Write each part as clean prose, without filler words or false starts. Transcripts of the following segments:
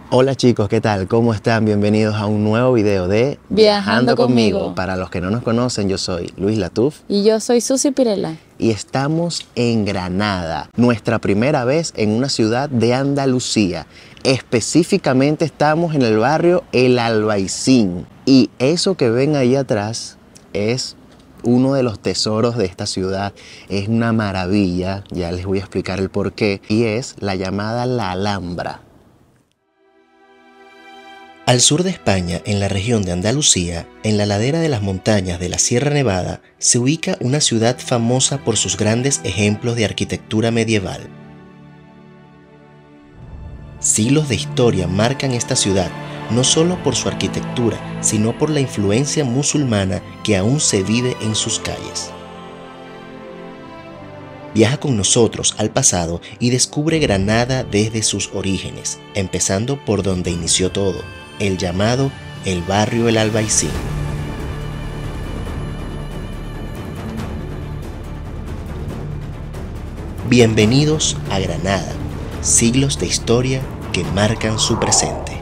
Hola chicos, ¿qué tal? ¿Cómo están? Bienvenidos a un nuevo video de Viajando conmigo. Para los que no nos conocen, yo soy Luis Latuf Y yo soy Susi Pirela. y estamos en Granada, nuestra primera vez en una ciudad de Andalucía. Específicamente estamos en el barrio El Albaicín y eso que ven ahí atrás es uno de los tesoros de esta ciudad. Es una maravilla, ya les voy a explicar el porqué, y es la llamada La Alhambra. Al sur de España, en la región de Andalucía, en la ladera de las montañas de la Sierra Nevada, se ubica una ciudad famosa por sus grandes ejemplos de arquitectura medieval. Siglos de historia marcan esta ciudad, no solo por su arquitectura, sino por la influencia musulmana que aún se vive en sus calles. Viaja con nosotros al pasado y descubre Granada desde sus orígenes, empezando por donde inició todo, el llamado el barrio El Albaicín. Bienvenidos a Granada, siglos de historia que marcan su presente.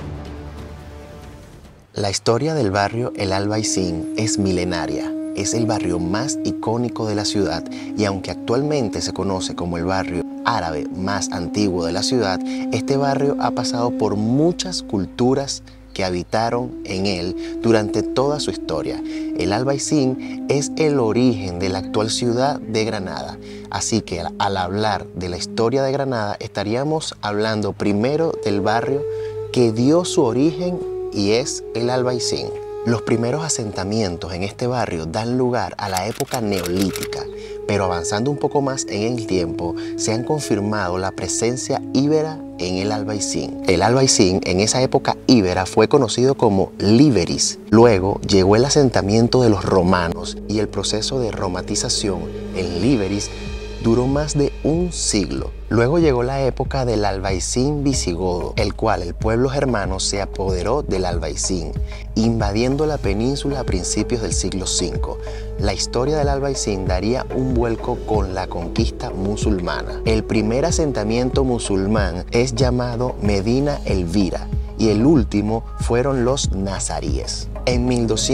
La historia del barrio El Albaicín es milenaria. Es el barrio más icónico de la ciudad y aunque actualmente se conoce como el barrio árabe más antiguo de la ciudad, este barrio ha pasado por muchas culturas que habitaron en él durante toda su historia. El Albaicín es el origen de la actual ciudad de Granada, así que al hablar de la historia de Granada estaríamos hablando primero del barrio que dio su origen y es el Albaicín. Los primeros asentamientos en este barrio dan lugar a la época neolítica, pero avanzando un poco más en el tiempo, se han confirmado la presencia íbera en el Albaicín. El Albaicín en esa época íbera fue conocido como Líberis. Luego llegó el asentamiento de los romanos y el proceso de romanización en Líberis duró más de un siglo. Luego llegó la época del Albaicín visigodo, el cual el pueblo germano se apoderó del Albaicín, invadiendo la península a principios del siglo V. La historia del Albaicín daría un vuelco con la conquista musulmana. El primer asentamiento musulmán es llamado Medina Elvira y el último fueron los nazaríes. En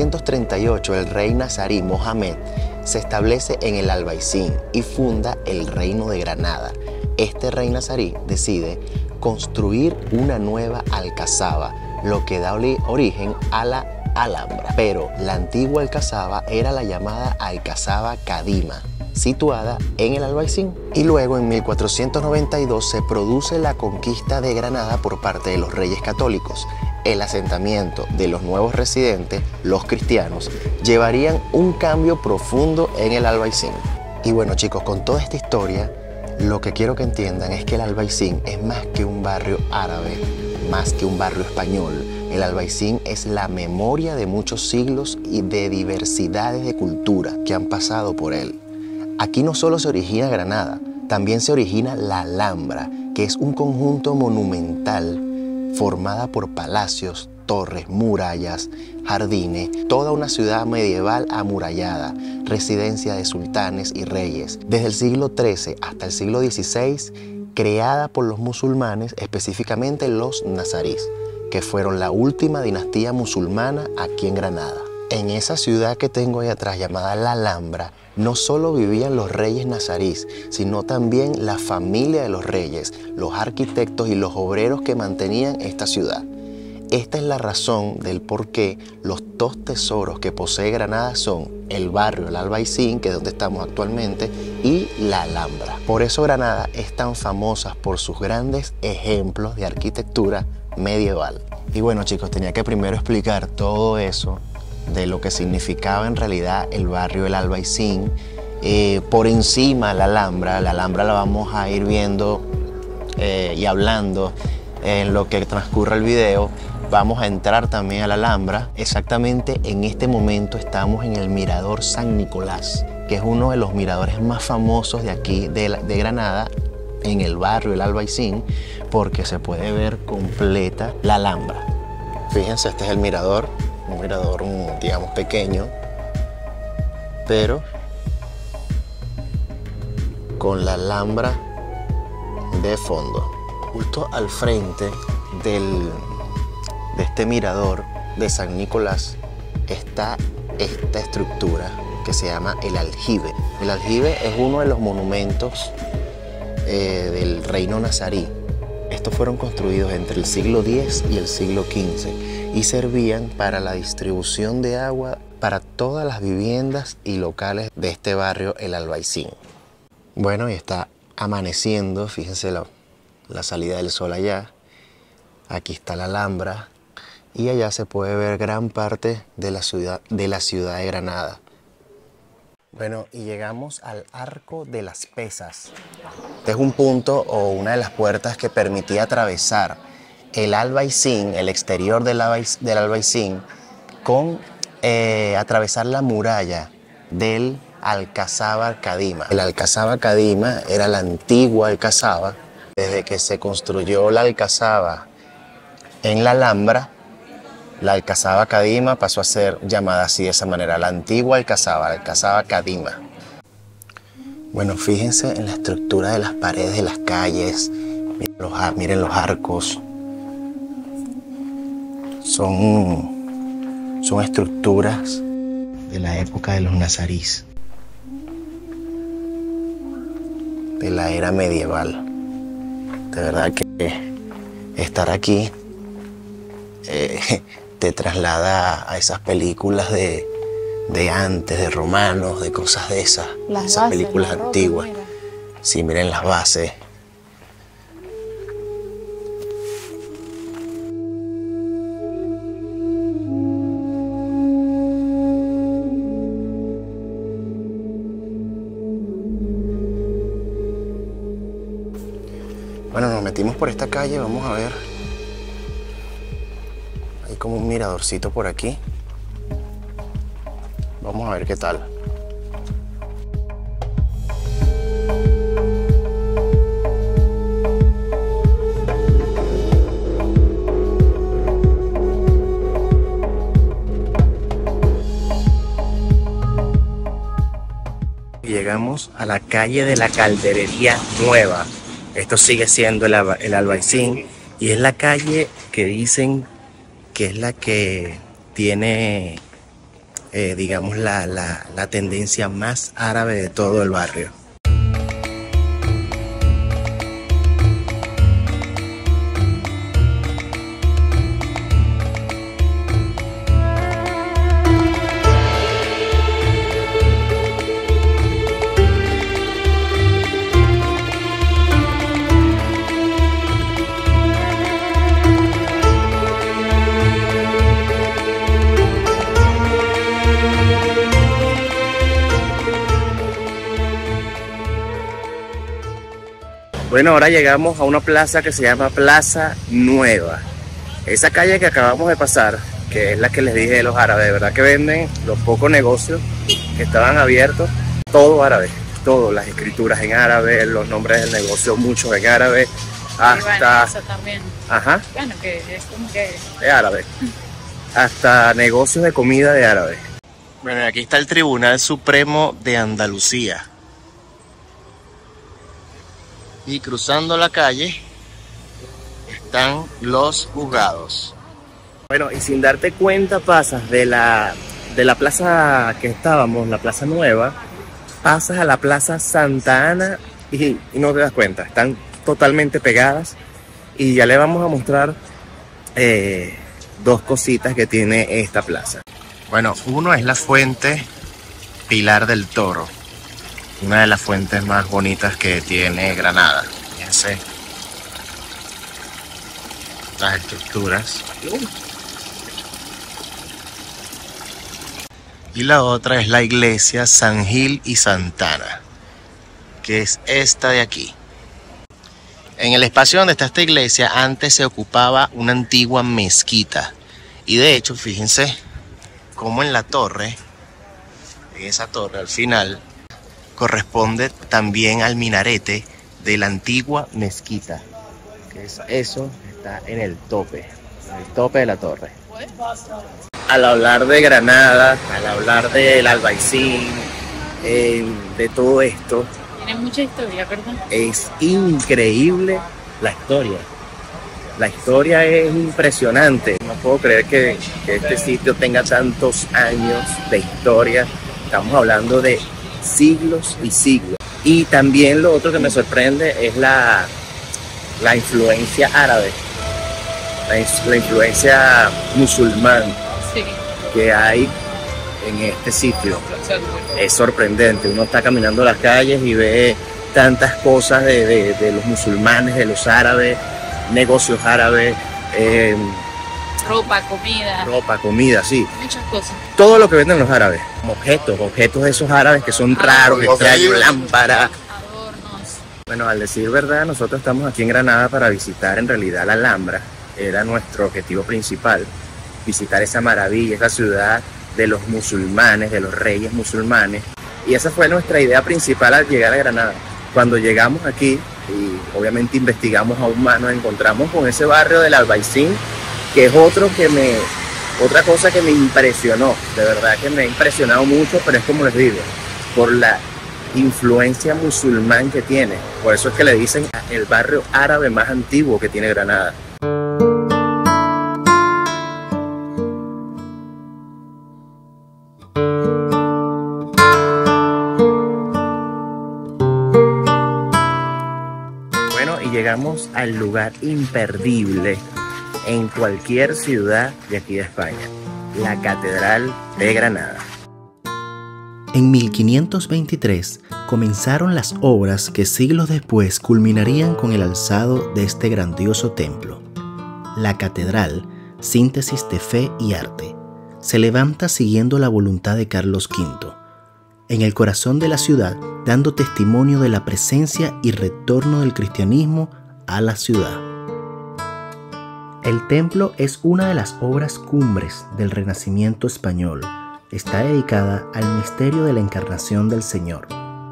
1238 el rey nazarí Mohamed se establece en el Albaicín y funda el Reino de Granada. Este rey nazarí decide construir una nueva alcazaba, lo que da origen a la Alhambra. Pero la antigua alcazaba era la llamada Alcazaba Kadima, situada en el Albaicín. Y luego en 1492 se produce la conquista de Granada por parte de los reyes católicos. El asentamiento de los nuevos residentes, los cristianos, llevarían un cambio profundo en el Albaicín. Y bueno chicos, con toda esta historia, lo que quiero que entiendan es que el Albaicín es más que un barrio árabe, más que un barrio español. El Albaicín es la memoria de muchos siglos y de diversidades de cultura que han pasado por él. Aquí no solo se origina Granada, también se origina la Alhambra, que es un conjunto monumental formada por palacios, torres, murallas, jardines, toda una ciudad medieval amurallada, residencia de sultanes y reyes. Desde el siglo XIII hasta el siglo XVI, creada por los musulmanes, específicamente los nazarís, que fueron la última dinastía musulmana aquí en Granada. En esa ciudad que tengo ahí atrás, llamada La Alhambra, no solo vivían los reyes nazarís, sino también la familia de los reyes, los arquitectos y los obreros que mantenían esta ciudad. Esta es la razón del por qué los dos tesoros que posee Granada son el barrio El Albaicín, que es donde estamos actualmente, y la Alhambra. Por eso Granada es tan famosa por sus grandes ejemplos de arquitectura medieval. Y bueno chicos, tenía que primero explicar todo eso de lo que significaba en realidad el barrio El Albaicín. Por encima la Alhambra la vamos a ir viendo y hablando en lo que transcurre el video. Vamos a entrar también a la Alhambra. Exactamente en este momento estamos en el Mirador San Nicolás, que es uno de los miradores más famosos de aquí de Granada, en el barrio El Albaicín, porque se puede ver completa la Alhambra. Fíjense, este es el mirador, un mirador digamos pequeño, pero con la Alhambra de fondo. Justo al frente de este mirador de San Nicolás está esta estructura que se llama el aljibe. El aljibe es uno de los monumentos del reino nazarí. Estos fueron construidos entre el siglo X y el siglo XV y servían para la distribución de agua para todas las viviendas y locales de este barrio, el Albaicín. Bueno, y está amaneciendo, fíjense la salida del sol allá. Aquí está la Alhambra y allá se puede ver gran parte de la ciudad de Granada. Bueno, y llegamos al Arco de las Pesas. Este es un punto o una de las puertas que permitía atravesar el Albaicín, el exterior del Albaicín, con atravesar la muralla del Alcazaba Cadima. El Alcazaba Cadima era la antigua Alcazaba. Desde que se construyó la Alcazaba en la Alhambra, la Alcazaba Cadima pasó a ser llamada así, de esa manera, la antigua Alcazaba Cadima. Bueno, fíjense en la estructura de las paredes de las calles, miren los arcos. Son estructuras de la época de los nazarís, de la era medieval. De verdad que estar aquí te traslada a esas películas de antes, de romanos, de cosas de esas Bases, películas antiguas. Mira. Sí, miren las bases. Bueno, nos metimos por esta calle, vamos a ver. Hay como un miradorcito por aquí. Vamos a ver qué tal. Llegamos a la calle de la Calderería Nueva. Esto sigue siendo el Albaicín y es la calle que dicen que es la que tiene, digamos, la tendencia más árabe de todo el barrio. Bueno, ahora llegamos a una plaza que se llama Plaza Nueva. Esa calle que acabamos de pasar, que es la que les dije de los árabes, de verdad que venden los pocos negocios que estaban abiertos, todo árabe, todo, las escrituras en árabe, los nombres del negocio, muchos en árabe, hasta... Eso también. Ajá. Bueno, que es como que... De árabe. Hasta negocios de comida de árabe. Bueno, y aquí está el Tribunal Supremo de Andalucía. Y cruzando la calle están los juzgados. Bueno, y sin darte cuenta pasas de la plaza que estábamos, la Plaza Nueva, pasas a la Plaza Santa Ana y no te das cuenta, están totalmente pegadas. Y ya le vamos a mostrar dos cositas que tiene esta plaza. Bueno, uno es la fuente Pilar del Toro, una de las fuentes más bonitas que tiene Granada. Fíjense las estructuras. Y la otra es la iglesia San Gil y Santana, que es esta de aquí. En el espacio donde está esta iglesia antes se ocupaba una antigua mezquita. Y de hecho, fíjense cómo en la torre, en esa torre al final, corresponde también al minarete de la antigua mezquita, que es eso, está en el tope de la torre. Al hablar de Granada, al hablar del Albaicín, de todo esto, Tiene mucha historia, ¿verdad? es increíble la historia. La historia es impresionante. No puedo creer que este sitio tenga tantos años de historia. Estamos hablando de siglos y siglos. Y también lo otro que me sorprende es la influencia árabe, la influencia musulmana que hay en este sitio. Es sorprendente. Uno está caminando las calles y ve tantas cosas de los musulmanes, de los árabes, negocios árabes, ropa, comida, sí. muchas cosas. Todo lo que venden los árabes, objetos de esos árabes que son raros, extraños, lámparas. Adornos. Bueno, al decir verdad, nosotros estamos aquí en Granada para visitar en realidad la Alhambra. Era nuestro objetivo principal, visitar esa maravilla, esa ciudad de los musulmanes, de los reyes musulmanes. Y esa fue nuestra idea principal al llegar a Granada. Cuando llegamos aquí y obviamente investigamos aún más, nos encontramos con ese barrio del Albaicín, que es otra cosa que me impresionó. De verdad que me ha impresionado mucho, pero es como les digo, por la influencia musulmán que tiene. Por eso es que le dicen el barrio árabe más antiguo que tiene Granada. Llegamos al lugar imperdible en cualquier ciudad de aquí de España, la Catedral de Granada. En 1523 comenzaron las obras que siglos después culminarían con el alzado de este grandioso templo. La catedral, síntesis de fe y arte, se levanta siguiendo la voluntad de Carlos V, en el corazón de la ciudad, dando testimonio de la presencia y retorno del cristianismo a la ciudad. El templo es una de las obras cumbres del Renacimiento español. Está dedicada al misterio de la encarnación del Señor.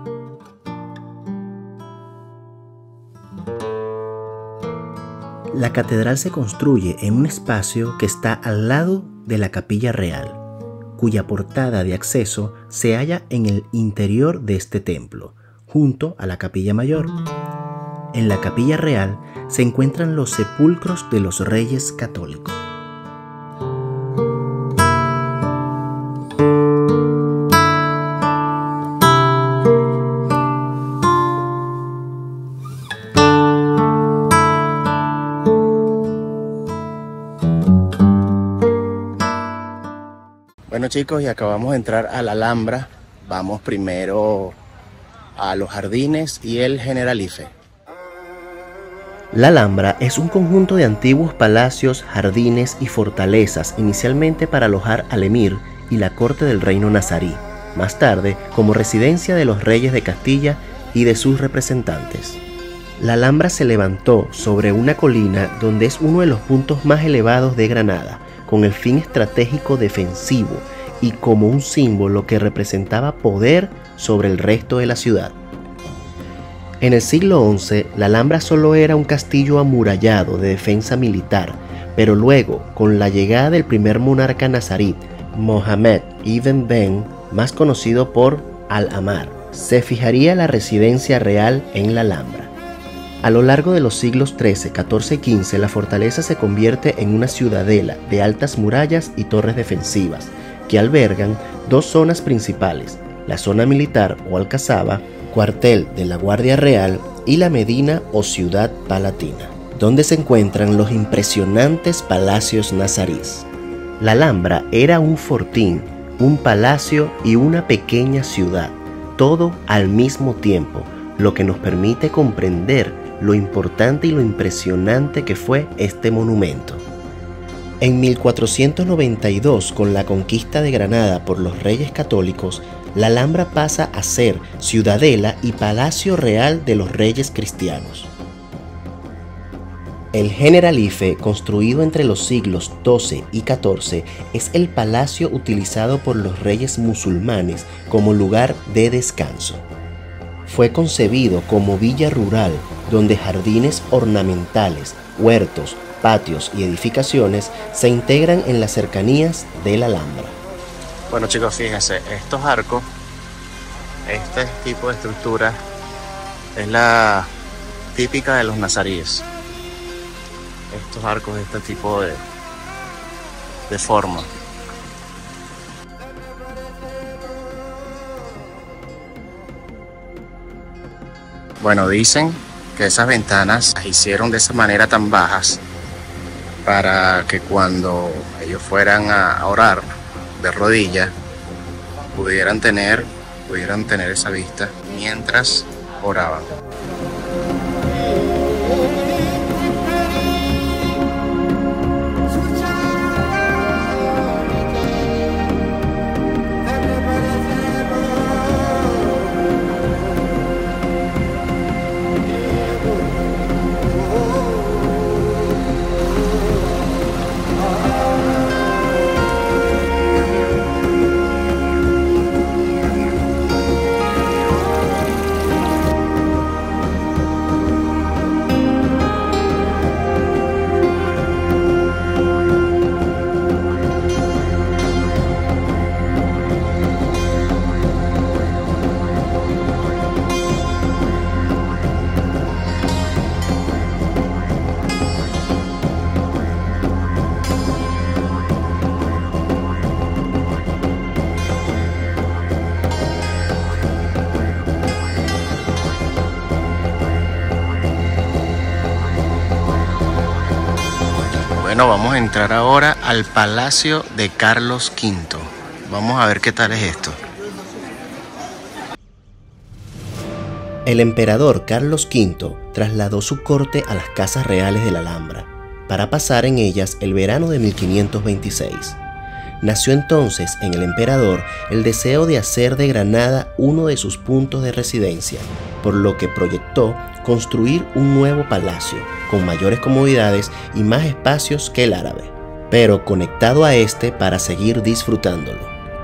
La catedral se construye en un espacio que está al lado de la Capilla Real, cuya portada de acceso se halla en el interior de este templo, junto a la Capilla Mayor. En la Capilla Real se encuentran los sepulcros de los reyes católicos. Bueno chicos, y acabamos de entrar a la Alhambra. Vamos primero a los jardines y el Generalife. La Alhambra es un conjunto de antiguos palacios, jardines y fortalezas, inicialmente para alojar al emir y la corte del reino nazarí, más tarde como residencia de los reyes de Castilla y de sus representantes. La Alhambra se levantó sobre una colina donde es uno de los puntos más elevados de Granada, con el fin estratégico defensivo y como un símbolo que representaba poder sobre el resto de la ciudad. En el siglo XI, la Alhambra solo era un castillo amurallado de defensa militar, pero luego, con la llegada del primer monarca nazarí, Mohammed ibn Ben, más conocido por Al-Ahmar, se fijaría la residencia real en la Alhambra. A lo largo de los siglos XIII, XIV y XV, la fortaleza se convierte en una ciudadela de altas murallas y torres defensivas, que albergan dos zonas principales, la zona militar o alcazaba, cuartel de la Guardia Real, y la Medina o ciudad palatina, donde se encuentran los impresionantes palacios nazarís. La Alhambra era un fortín, un palacio y una pequeña ciudad, todo al mismo tiempo, lo que nos permite comprender lo importante y lo impresionante que fue este monumento. En 1492, con la conquista de Granada por los reyes católicos, la Alhambra pasa a ser ciudadela y palacio real de los reyes cristianos. El Generalife, construido entre los siglos XII y XIV, es el palacio utilizado por los reyes musulmanes como lugar de descanso. Fue concebido como villa rural, donde jardines ornamentales, huertos, patios y edificaciones se integran en las cercanías de la Alhambra. Bueno chicos, fíjense, estos arcos, este tipo de estructura es la típica de los nazaríes. esos arcos de este tipo de forma. Bueno, dicen que esas ventanas las hicieron de esa manera tan bajas para que cuando ellos fueran a orar de rodillas pudieran tener esa vista mientras oraban. Bueno, vamos a entrar ahora al Palacio de Carlos V. Vamos a ver qué tal es esto. El emperador Carlos V trasladó su corte a las casas reales de la Alhambra, para pasar en ellas el verano de 1526. Nació entonces en el emperador el deseo de hacer de Granada uno de sus puntos de residencia, por lo que proyectó construir un nuevo palacio, con mayores comodidades y más espacios que el árabe, pero conectado a este para seguir disfrutándolo.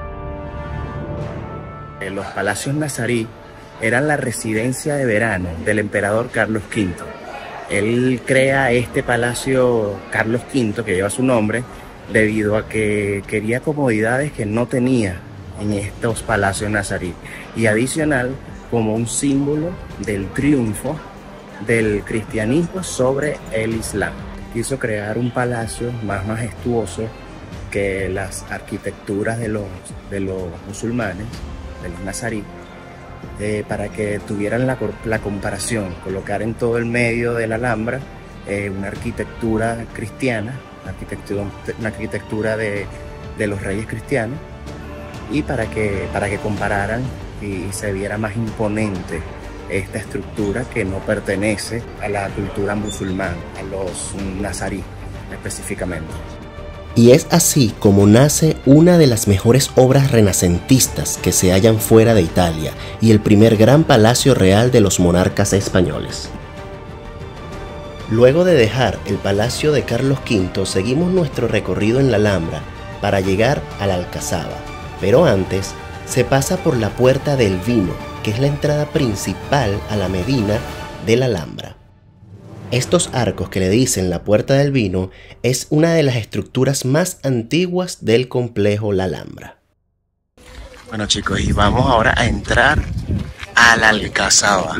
Los palacios nazarí eran la residencia de verano del emperador Carlos V. Él crea este palacio Carlos V, que lleva su nombre, debido a que quería comodidades que no tenía en estos palacios nazarí, y adicional como un símbolo del triunfo del cristianismo sobre el islam. Quiso crear un palacio más majestuoso que las arquitecturas de los musulmanes, de los nazarí, para que tuvieran la comparación, colocar en todo el medio de la Alhambra una arquitectura cristiana, una arquitectura de los reyes cristianos, y para que compararan y se viera más imponente esta estructura que no pertenece a la cultura musulmana, a los nazarí específicamente. Y es así como nace una de las mejores obras renacentistas que se hallan fuera de Italia y el primer gran palacio real de los monarcas españoles. Luego de dejar el palacio de Carlos V, seguimos nuestro recorrido en la Alhambra para llegar a la Alcazaba, pero antes se pasa por la Puerta del Vino, que es la entrada principal a la Medina de la Alhambra. Estos arcos que le dicen la Puerta del Vino es una de las estructuras más antiguas del complejo La Alhambra. Bueno chicos, y vamos ahora a entrar a la Alcazaba.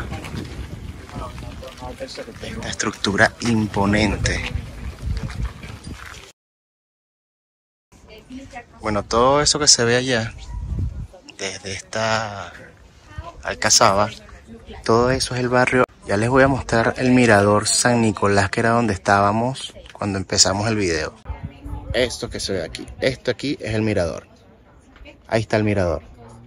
Esta estructura imponente. Bueno, todo eso que se ve allá, desde esta Alcazaba, todo eso es el barrio. Ya les voy a mostrar el mirador San Nicolás, que era donde estábamos cuando empezamos el video. Esto que se ve aquí, esto aquí es el mirador. Ahí está el mirador.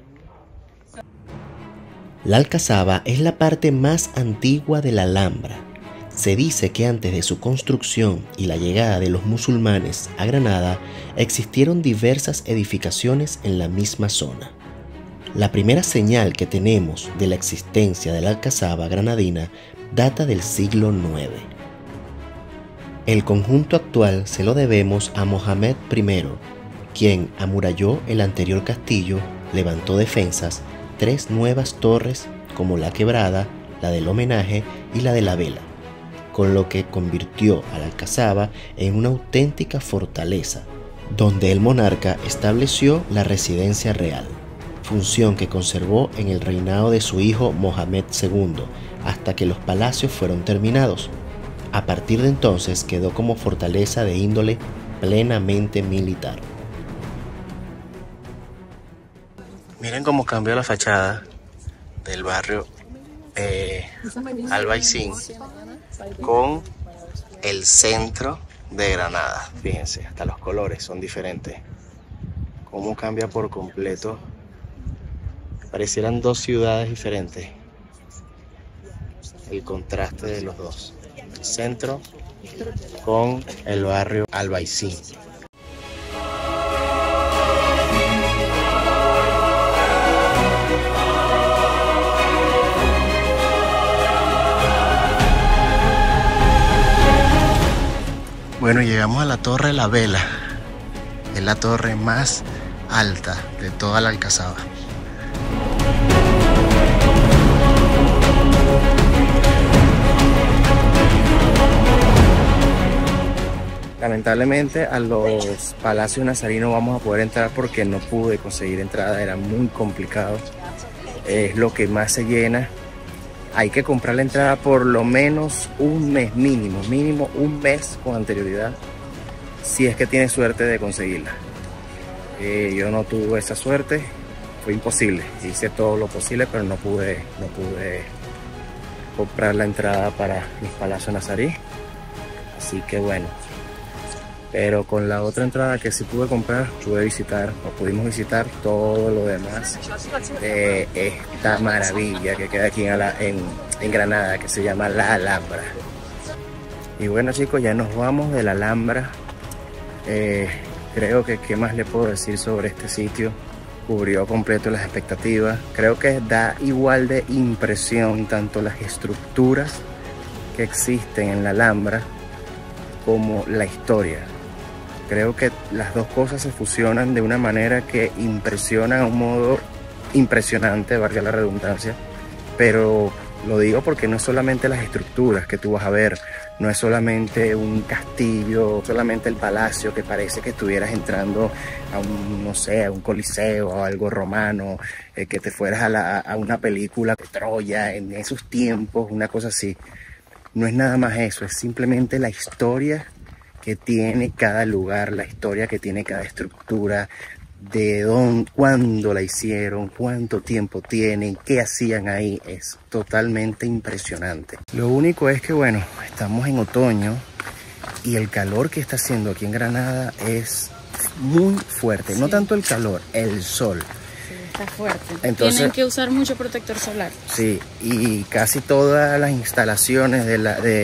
La Alcazaba es la parte más antigua de la Alhambra. Se dice que antes de su construcción y la llegada de los musulmanes a Granada, existieron diversas edificaciones en la misma zona. La primera señal que tenemos de la existencia de la Alcazaba granadina data del siglo IX. El conjunto actual se lo debemos a Mohamed I, quien amuralló el anterior castillo, levantó defensas, 3 nuevas torres como la Quebrada, la del Homenaje y la de la Vela, con lo que convirtió a la Alcazaba en una auténtica fortaleza, donde el monarca estableció la residencia real, función que conservó en el reinado de su hijo Mohamed II, hasta que los palacios fueron terminados. A partir de entonces quedó como fortaleza de índole plenamente militar. Miren cómo cambió la fachada del barrio Albaicín con el centro de Granada. Fíjense, hasta los colores son diferentes. Cómo cambia por completo. Parecieran dos ciudades diferentes. El contraste de los dos. El centro con el barrio Albaicín. Bueno, llegamos a la Torre La Vela. Es la torre más alta de toda la Alcazaba. Lamentablemente a los Palacios Nazarí no vamos a poder entrar porque no pude conseguir entrada, era muy complicado. Es lo que más se llena. Hay que comprar la entrada por lo menos un mes mínimo un mes con anterioridad, si es que tienes suerte de conseguirla. Yo no tuve esa suerte, fue imposible. Hice todo lo posible, pero no pude comprar la entrada para los Palacios Nazarí. Así que bueno. Pero con la otra entrada que sí pude comprar, pudimos visitar todo lo demás de esta maravilla que queda aquí en Granada, que se llama La Alhambra. Y bueno, chicos, ya nos vamos de La Alhambra. Creo que qué más le puedo decir sobre este sitio. Cubrió completo las expectativas. Creo que da igual de impresión tanto las estructuras que existen en La Alhambra como la historia. Creo que las dos cosas se fusionan de una manera que impresiona a un modo impresionante, valga la redundancia. Pero lo digo porque no es solamente las estructuras que tú vas a ver, no es solamente un castillo, solamente el palacio que parece que estuvieras entrando a un, no sé, a un coliseo o algo romano, que te fueras a una película de Troya en esos tiempos, una cosa así. No es nada más eso, es simplemente la historia que tiene cada lugar, la historia que tiene cada estructura, de dónde, cuándo la hicieron, cuánto tiempo tienen, qué hacían ahí. Es totalmente impresionante. Lo único es que, bueno, estamos en otoño y el calor que está haciendo aquí en Granada es muy fuerte. Sí. No tanto el calor, el sol. Sí, está fuerte. Entonces, tienen que usar mucho protector solar. Sí, y casi todas las instalaciones de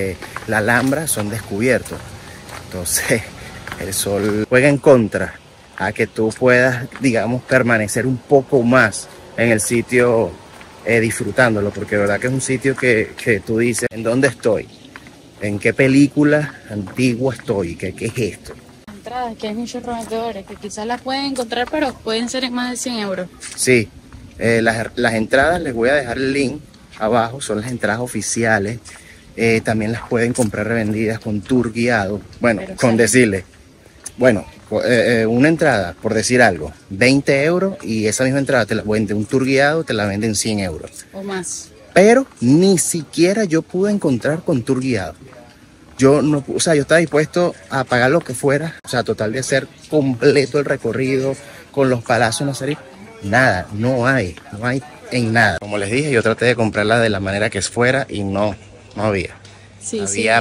la Alhambra son descubiertos. Entonces el sol juega en contra a que tú puedas, digamos, permanecer un poco más en el sitio disfrutándolo, porque de verdad que es un sitio que tú dices, ¿en dónde estoy? ¿En qué película antigua estoy? ¿Qué es esto? Entradas, que hay muchos revendedores que quizás las pueden encontrar, pero pueden ser en más de 100 euros. Sí, las entradas, les voy a dejar el link abajo, son las entradas oficiales. También las pueden comprar revendidas con tour guiado. Bueno, pero con decirle, bueno, una entrada, por decir algo, 20 euros, y esa misma entrada te la vende un tour guiado, te la venden 100 euros. O más. Pero ni siquiera yo pude encontrar con tour guiado. Yo no, o sea, yo estaba dispuesto a pagar lo que fuera, o sea, total de hacer completo el recorrido con los Palacios Nazarí. Nada, no hay en nada. Como les dije, yo traté de comprarla de la manera que fuera y no había. Sí, había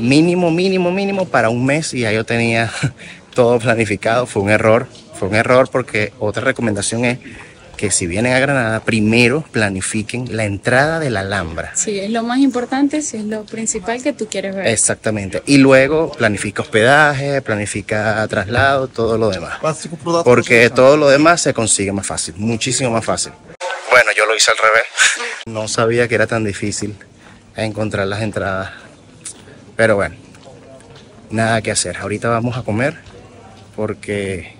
mínimo para un mes y ya yo tenía todo planificado. Fue un error porque otra recomendación es que si vienen a Granada, primero planifiquen la entrada de la Alhambra. Sí, es lo más importante, si es lo principal que tú quieres ver. Exactamente. Y luego planifica hospedaje, planifica traslado, todo lo demás. Porque todo lo demás se consigue más fácil, muchísimo más fácil. Bueno, yo lo hice al revés. No sabía que era tan difícil encontrar las entradas. Pero bueno, nada que hacer. Ahorita vamos a comer porque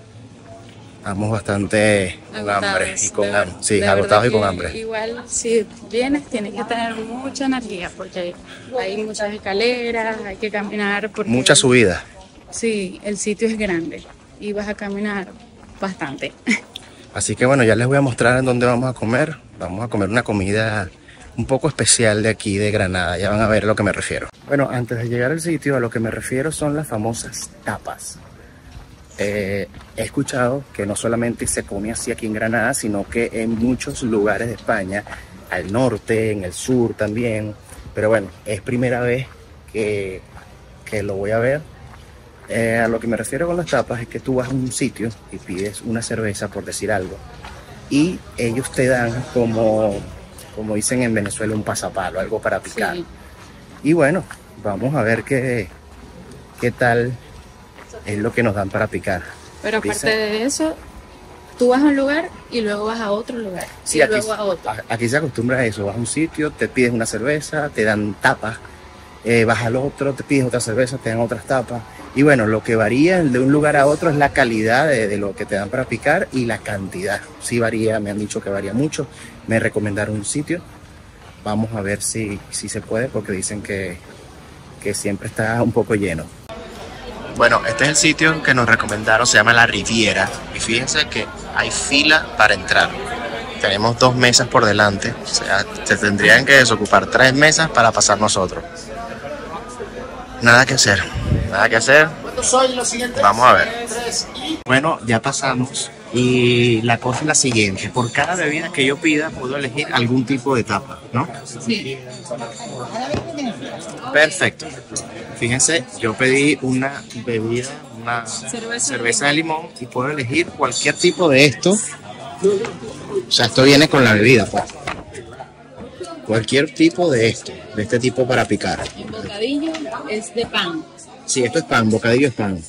estamos bastante con hambre y con hambre. Sí, agotados y con hambre. Igual si vienes tienes que tener mucha energía porque hay muchas escaleras, hay que caminar. Mucha subida. Sí, el sitio es grande y vas a caminar bastante. Así que bueno, ya les voy a mostrar en dónde vamos a comer. Vamos a comer una comida un poco especial de aquí de Granada. Ya van a ver a lo que me refiero. Bueno, antes de llegar al sitio, a lo que me refiero son las famosas tapas. He escuchado que no solamente se come así aquí en Granada, sino que en muchos lugares de España, al norte, en el sur también. Pero bueno, es primera vez que lo voy a ver. A lo que me refiero con las tapas es que tú vas a un sitio y pides una cerveza, por decir algo, y ellos te dan como dicen en Venezuela, un pasapalo, algo para picar. Sí. Y bueno, vamos a ver qué tal es lo que nos dan para picar. Pero aparte de eso, tú vas a un lugar y luego vas a otro lugar. Sí, y aquí, luego a otro. Aquí se acostumbra a eso. Vas a un sitio, te pides una cerveza, te dan tapas. Vas al otro, te pides otra cerveza, te dan otras tapas. Y bueno, lo que varía de un lugar a otro es la calidad de lo que te dan para picar y la cantidad. Sí varía, me han dicho que varía mucho. Me recomendaron un sitio. Vamos a ver si se puede, porque dicen que siempre está un poco lleno. Bueno, este es el sitio que nos recomendaron, se llama La Riviera. Y fíjense que hay fila para entrar. Tenemos 2 mesas por delante. O sea, se tendrían que desocupar 3 mesas para pasar nosotros. Nada que hacer. Vamos a ver. Bueno, ya pasamos. Y la cosa es la siguiente. Por cada bebida que yo pida, puedo elegir algún tipo de tapa, ¿no? Sí. Perfecto. Fíjense, yo pedí una bebida, una cerveza de limón, y puedo elegir cualquier tipo de esto. O sea, esto viene con la bebida, pues. Cualquier tipo de este tipo para picar. El bocadillo es de pan. Sí, esto es pan, bocadillo es pan.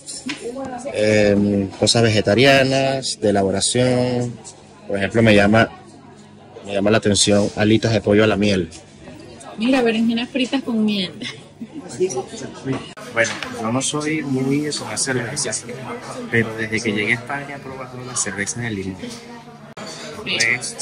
Cosas vegetarianas, de elaboración. Por ejemplo, me llama la atención alitas de pollo a la miel. Mira, berenjenas fritas con miel. Bueno, yo no soy muy de tomar cervezas, pero desde que llegué a España he probado la cerveza de limón. Es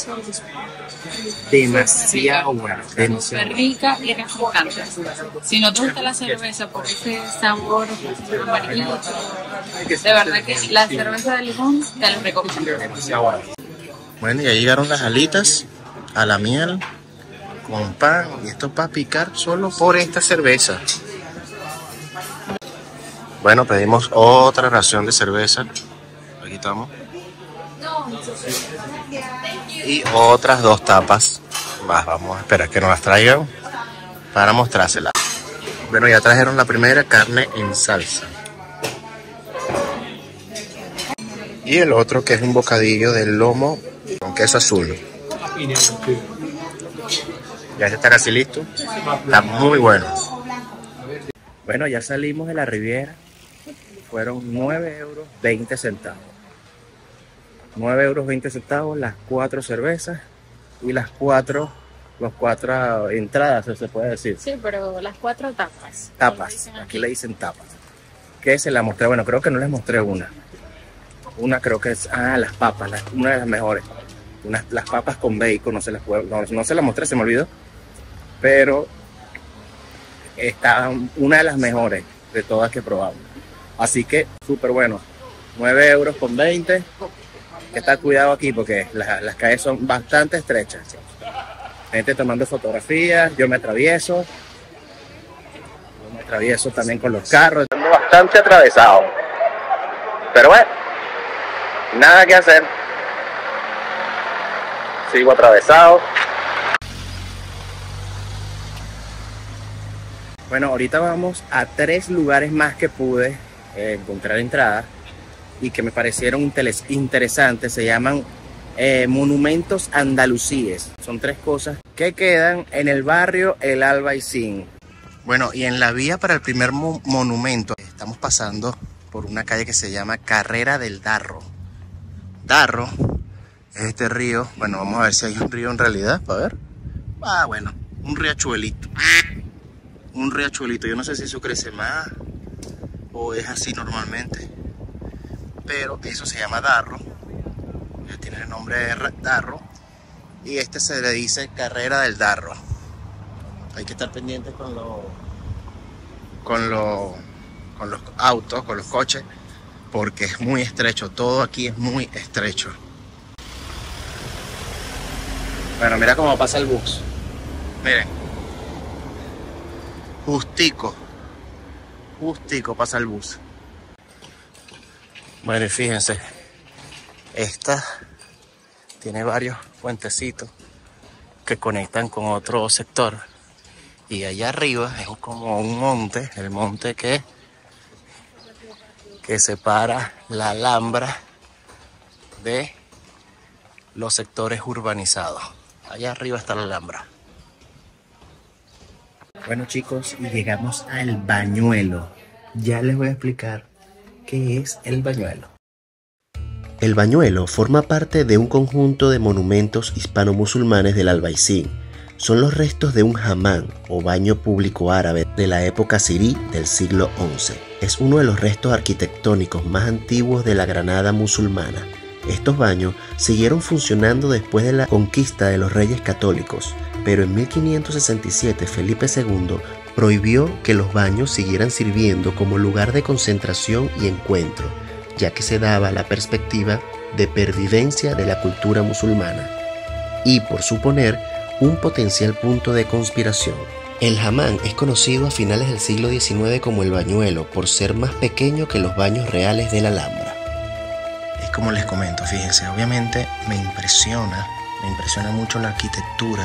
demasiado buena, súper rica y refrescante. Si no te gusta la cerveza por ese sabor amarillito, de verdad que la cerveza de limón te la recomiendo. Bueno, ya llegaron las alitas a la miel con pan, y esto para picar solo por esta cerveza. Bueno, pedimos otra ración de cerveza. Aquí estamos. Y otras 2 tapas más. Vamos a esperar que nos las traigan para mostrárselas. Bueno, ya trajeron la primera, carne en salsa. Y el otro, que es un bocadillo de lomo con queso azul. Ya está casi listo. Está muy bueno. Bueno, ya salimos de la Riviera. Fueron 9,20 €. 9,20 € las 4 cervezas y las 4 entradas, se puede decir. Sí, pero las 4 tapas. Tapas, aquí le dicen tapas. ¿Qué se la mostré? Bueno, creo que no les mostré una. Una creo que es, las papas, una de las mejores. Las papas con bacon, no se las mostré, se me olvidó. Pero está una de las mejores de todas que he probado. Así que, súper bueno. 9,20 €. Hay que estar cuidado aquí porque las calles son bastante estrechas. Gente tomando fotografías, yo me atravieso también con los carros. Ando bastante atravesado. Pero bueno, nada que hacer. Sigo atravesado. Bueno, ahorita vamos a 3 lugares más que pude encontrar entradas y que me parecieron interesantes. Se llaman monumentos andalusíes. Son 3 cosas que quedan en el barrio El Albaicín. Bueno, y en la vía para el primer monumento estamos pasando por una calle que se llama Carrera del Darro. Darro es este río. Bueno, vamos a ver si hay un río en realidad, para ver. Bueno, un riachuelito. Un riachuelito. Yo no sé si eso crece más o es así normalmente, pero eso se llama Darro. Tiene el nombre de Darro y este se le dice Carrera del Darro. Hay que estar pendientes con los autos, con los coches, porque es muy estrecho. Todo aquí es muy estrecho. Bueno, mira cómo pasa el bus. Miren. Justico pasa el bus. Bueno, y fíjense, esta tiene varios puentecitos que conectan con otro sector. Y allá arriba es como un monte, el monte que separa la Alhambra de los sectores urbanizados. Allá arriba está la Alhambra. Bueno, chicos, y llegamos al Bañuelo. Ya les voy a explicar qué es el Bañuelo. El Bañuelo forma parte de un conjunto de monumentos hispano-musulmanes del Albaicín. Son los restos de un hamán o baño público árabe de la época sirí del siglo XI. Es uno de los restos arquitectónicos más antiguos de la Granada musulmana. Estos baños siguieron funcionando después de la conquista de los reyes católicos, pero en 1567 Felipe II prohibió que los baños siguieran sirviendo como lugar de concentración y encuentro, ya que se daba la perspectiva de pervivencia de la cultura musulmana y, por suponer, un potencial punto de conspiración. El hamán es conocido a finales del siglo XIX como el Bañuelo por ser más pequeño que los baños reales de la Alhambra. Es como les comento, fíjense, obviamente me impresiona mucho la arquitectura,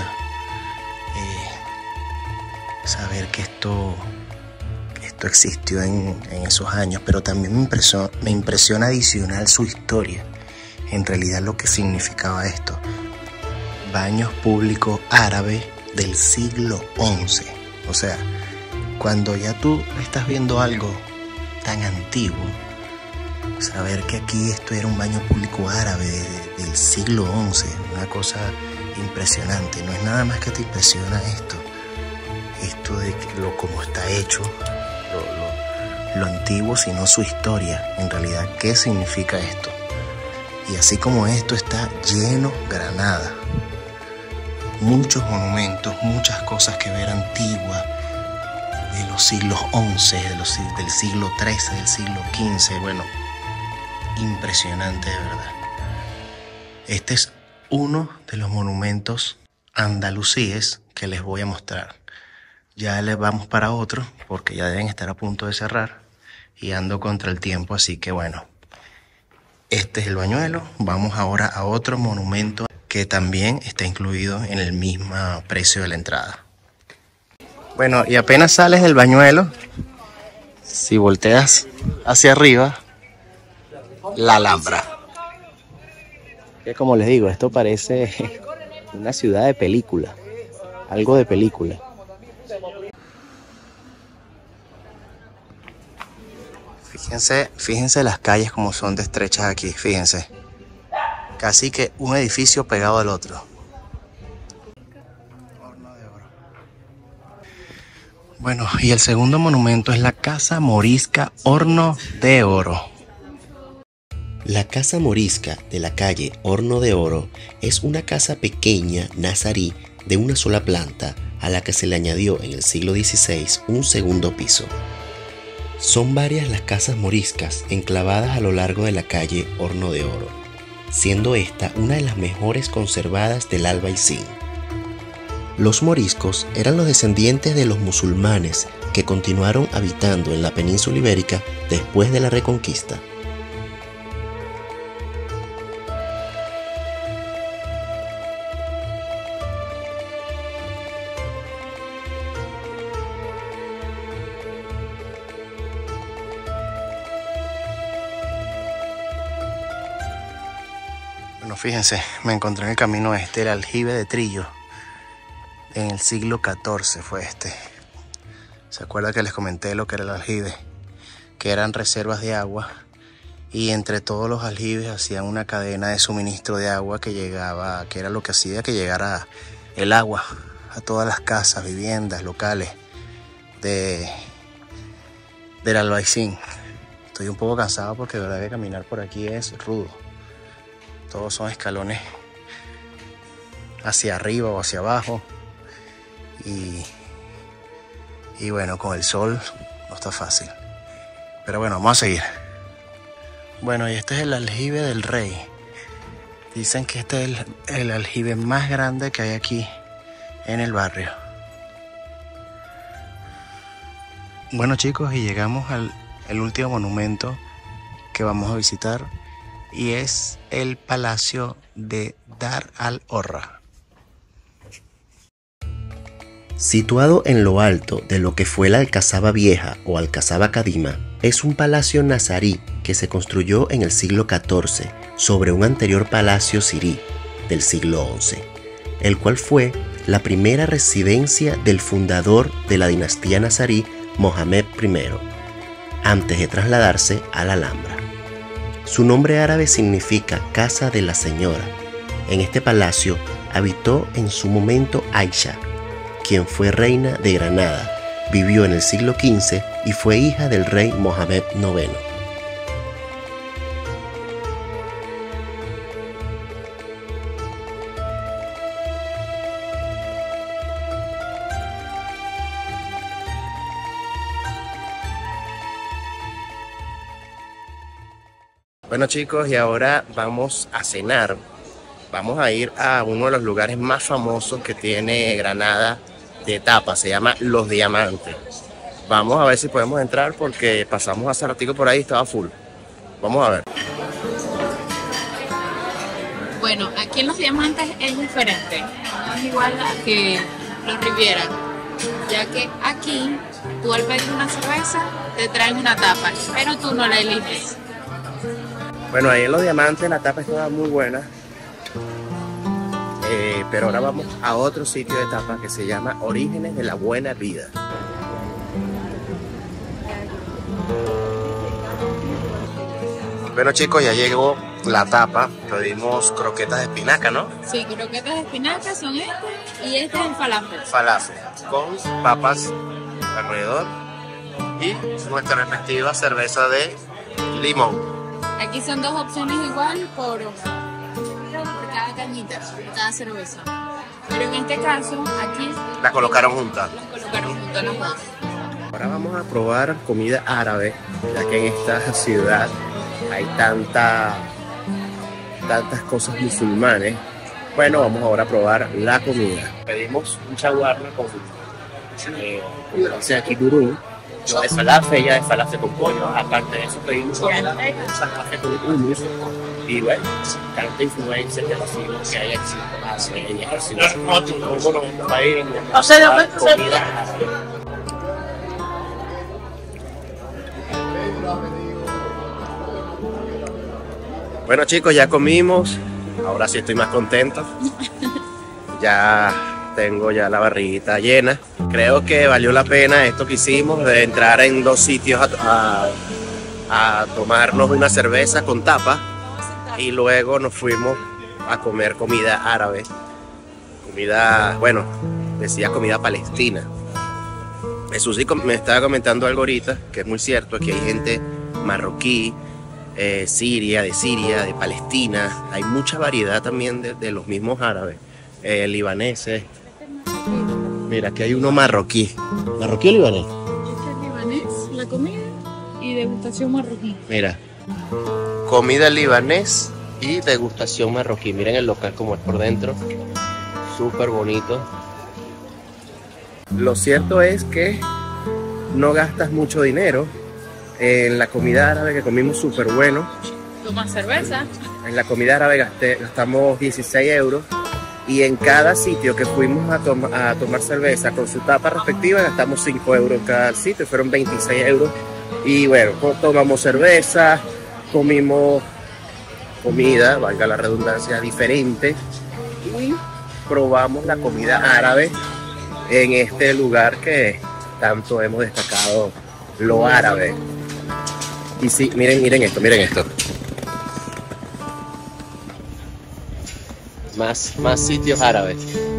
saber que esto existió en esos años, pero también me impresiona adicional su historia, en realidad lo que significaba esto. Baños públicos árabes del siglo XI. O sea, cuando ya tú estás viendo algo tan antiguo, saber que aquí esto era un baño público árabe del siglo XI, una cosa impresionante. No es nada más que te impresiona esto de cómo está hecho, lo antiguo, sino su historia. En realidad, ¿qué significa esto? Y así como esto está lleno Granada. Muchos monumentos, muchas cosas que ver antiguas, de los siglos XI, del siglo XIII, del siglo XV, bueno, impresionante de verdad. Este es uno de los monumentos andalusíes que les voy a mostrar. Ya les vamos para otro, porque ya deben estar a punto de cerrar y ando contra el tiempo, así que bueno, este es el Bañuelo. Vamos ahora a otro monumento que también está incluido en el mismo precio de la entrada. Bueno, y apenas sales del Bañuelo, si volteas hacia arriba, la Alhambra. Que como les digo, esto parece una ciudad de película, algo de película. Fíjense las calles como son de estrechas aquí, fíjense. Casi que un edificio pegado al otro. Horno de Oro. Bueno, y el segundo monumento es la Casa Morisca Horno de Oro. La Casa Morisca de la calle Horno de Oro es una casa pequeña nazarí de una sola planta a la que se le añadió en el siglo XVI un segundo piso. Son varias las casas moriscas enclavadas a lo largo de la calle Horno de Oro, siendo esta una de las mejores conservadas del Albaicín. Los moriscos eran los descendientes de los musulmanes que continuaron habitando en la península ibérica después de la Reconquista. Bueno, fíjense, me encontré en el camino el aljibe de Trillo. En el siglo XIV fue este. ¿Se acuerdan que les comenté lo que era el aljibe? Que eran reservas de agua y entre todos los aljibes hacían una cadena de suministro de agua que llegaba, que era lo que hacía que llegara el agua a todas las casas, viviendas, locales del Albaicín. Estoy un poco cansado porque de verdad que caminar por aquí es rudo. Todos son escalones hacia arriba o hacia abajo. Y bueno, con el sol no está fácil. Pero bueno, vamos a seguir. Bueno, y este es el aljibe del Rey. Dicen que este es el aljibe más grande que hay aquí en el barrio. Bueno chicos, y llegamos al último monumento que vamos a visitar y es el Palacio de Dar al-Horra. Situado en lo alto de lo que fue la Alcazaba Vieja o Alcazaba Kadima, es un palacio nazarí que se construyó en el siglo XIV sobre un anterior palacio sirí del siglo XI, el cual fue la primera residencia del fundador de la dinastía nazarí, Mohamed I, antes de trasladarse a la Alhambra. Su nombre árabe significa Casa de la Señora. En este palacio habitó en su momento Aisha, quien fue reina de Granada, vivió en el siglo XV y fue hija del rey Mohamed IX. Bueno chicos, y ahora vamos a cenar. Vamos a ir a uno de los lugares más famosos que tiene Granada de tapas, se llama Los Diamantes. Vamos a ver si podemos entrar porque pasamos hace ratico por ahí y estaba full. Vamos a ver. Bueno, aquí en Los Diamantes es diferente, no es igual a que Los Riviera, ya que aquí tú al pedir una cerveza te traen una tapa, pero tú no la eliges. Bueno, ahí en Los Diamantes la tapa estaba muy buena, pero ahora vamos a otro sitio de tapas que se llama Orígenes de la Buena Vida. Bueno chicos, ya llegó la tapa, pedimos croquetas de espinaca, ¿no? Sí, croquetas de espinaca son estas y este es el falafel. Falafel, con papas alrededor y nuestra respectiva cerveza de limón. Aquí son dos opciones igual por cada cañita, por cada cerveza. Pero en este caso, aquí las colocaron juntas. Las colocaron juntas las dos. Ahora vamos a probar comida árabe, ya que en esta ciudad hay tantas cosas musulmanes. Bueno, vamos ahora a probar la comida. Pedimos un shawarma con aquí durum, de falafel, ya de falafel con pollo. Aparte de eso pedimos un falafel con hummus. Y bueno, tanta influencia que recibimos que hay aquí en esta ciudad. Comida árabe. Bueno chicos, ya comimos, ahora sí estoy más contento, ya tengo la barriguita llena. Creo que valió la pena esto que hicimos de entrar en dos sitios a tomarnos una cerveza con tapa y luego nos fuimos a comer comida árabe, comida, bueno, decía comida palestina. Jesús sí me estaba comentando algo ahorita, que es muy cierto, aquí hay gente marroquí, de Siria, de Palestina, hay mucha variedad también de los mismos árabes, libaneses. Mira, aquí hay uno marroquí. ¿Marroquí o libanés? Este es libanés, la comida y degustación marroquí. Mira, comida libanés y degustación marroquí. Miren el local como es por dentro, súper bonito. Lo cierto es que no gastas mucho dinero. En la comida árabe que comimos súper bueno. Toma cerveza. En la comida árabe gastamos 16 euros. Y en cada sitio que fuimos a tomar cerveza con su tapa respectiva gastamos 5 euros en cada sitio. Fueron 26 euros. Y bueno, tomamos cerveza, comimos comida, valga la redundancia, diferente. Y probamos la comida árabe en este lugar que tanto hemos destacado, lo árabe. Y sí, miren esto. Más sitios árabes.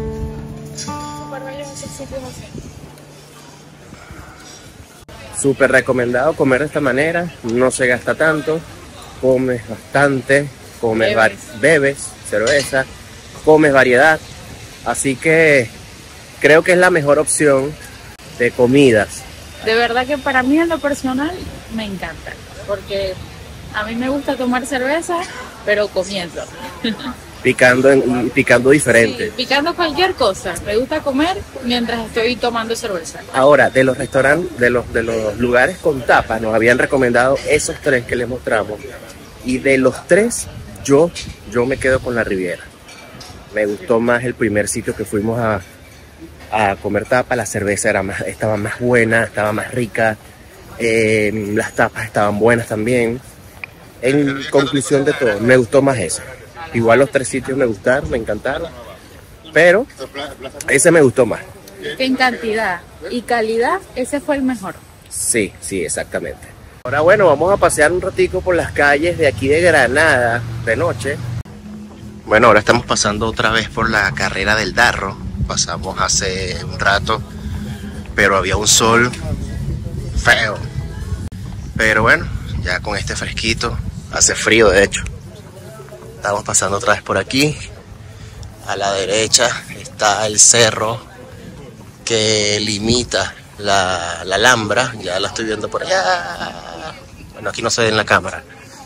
Súper recomendado comer de esta manera, no se gasta tanto, comes bastante, bebes cerveza, comes variedad. Así que creo que es la mejor opción de comidas. De verdad que para mí en lo personal me encanta, porque a mí me gusta tomar cerveza, pero comiendo. picando diferente. Sí, picando cualquier cosa. Me gusta comer mientras estoy tomando cerveza. Ahora, de los restaurantes, de los lugares con tapas, nos habían recomendado esos 3 que les mostramos. Y de los 3, yo me quedo con la Riviera. Me gustó más el primer sitio que fuimos a comer tapa. La cerveza estaba más buena, estaba más rica. Las tapas estaban buenas también. En conclusión de todo, me gustó más ese. Igual los 3 sitios me gustaron, me encantaron, pero ese me gustó más. En cantidad y calidad, ese fue el mejor. Sí, exactamente. Ahora bueno, vamos a pasear un ratico por las calles de aquí de Granada de noche. Bueno, ahora estamos pasando otra vez por la carrera del Darro. Pasamos hace un rato, pero había un sol feo. Pero bueno, ya con este fresquito, hace frío de hecho. Estamos pasando otra vez por aquí. A la derecha está el cerro que limita la Alhambra. Ya la estoy viendo por allá. Bueno, aquí no se ve en la cámara.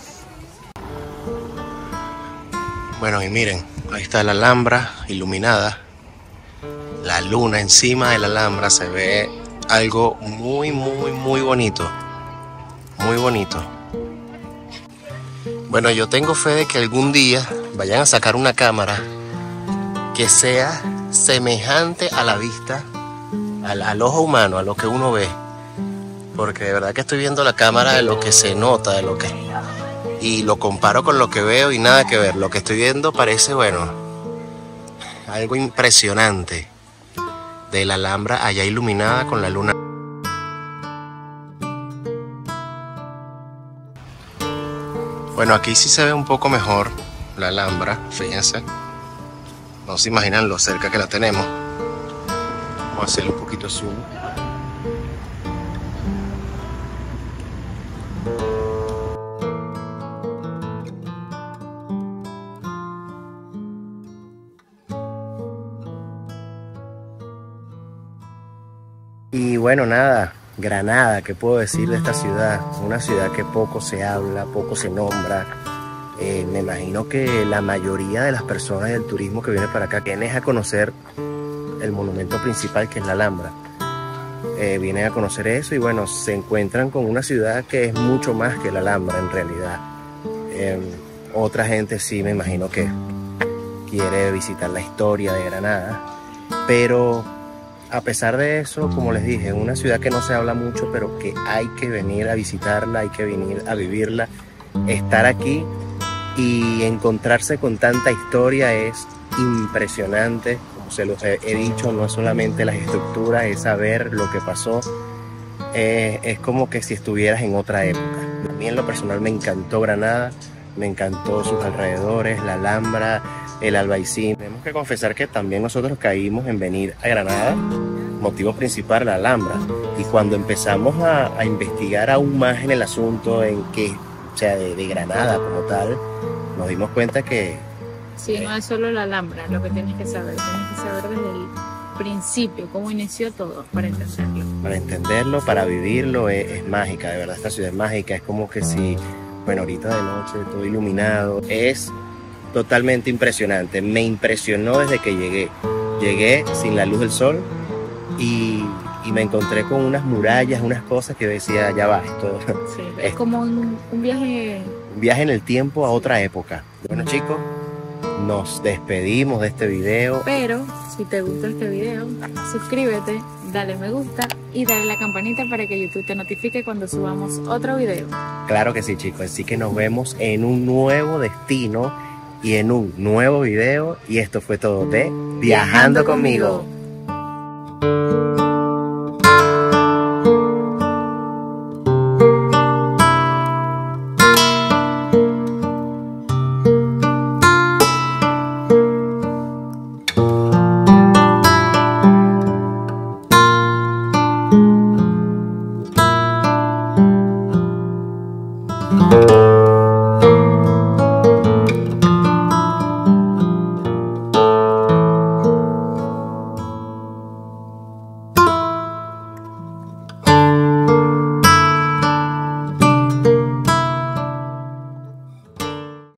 Bueno, y miren, ahí está la Alhambra iluminada. La luna encima de la Alhambra, se ve algo muy bonito. Muy bonito. Bueno, yo tengo fe de que algún día vayan a sacar una cámara que sea semejante a la vista, al ojo humano, a lo que uno ve. Porque de verdad que estoy viendo la cámara de lo que se nota, y lo comparo con lo que veo y nada que ver. Lo que estoy viendo parece, bueno, algo impresionante de la Alhambra allá iluminada con la luna. Bueno, aquí sí se ve un poco mejor la Alhambra, fíjense. No se imaginan lo cerca que la tenemos. Vamos a hacerle un poquito de zoom. Y bueno, nada, Granada, ¿qué puedo decir de esta ciudad? Una ciudad que poco se habla, poco se nombra. Me imagino que la mayoría de las personas del turismo que viene para acá vienen a conocer el monumento principal, que es la Alhambra. Vienen a conocer eso y bueno, se encuentran con una ciudad que es mucho más que la Alhambra en realidad. Otra gente sí me imagino que quiere visitar la historia de Granada, pero a pesar de eso, como les dije, es una ciudad que no se habla mucho, pero que hay que venir a visitarla, hay que venir a vivirla. Estar aquí y encontrarse con tanta historia es impresionante. Como se los he dicho, no es solamente las estructuras, es saber lo que pasó. Es como que si estuvieras en otra época. A mí en lo personal me encantó Granada, me encantó sus alrededores, la Alhambra, el Albaicín. Tenemos que confesar que también nosotros caímos en venir a Granada, motivo principal la Alhambra. Y cuando empezamos a investigar aún más en el asunto, en que, o sea, de Granada como tal, nos dimos cuenta que... Sí, no es solo la Alhambra lo que tienes que saber desde el principio, cómo inició todo, para entenderlo. Para entenderlo, para vivirlo, es mágica, de verdad esta ciudad es mágica, es como que si, bueno, ahorita de noche, todo iluminado, es totalmente impresionante. Me impresionó desde que llegué sin la luz del sol y me encontré con unas murallas, unas cosas que decía, ya va, esto sí, es como un viaje... Un viaje en el tiempo a otra época. Bueno chicos, nos despedimos de este video. Pero si te gustó este video, suscríbete, dale me gusta y dale la campanita para que YouTube te notifique cuando subamos otro video. Claro que sí chicos, así que nos vemos en un nuevo destino y en un nuevo video. Y esto fue todo de Viajando Conmigo.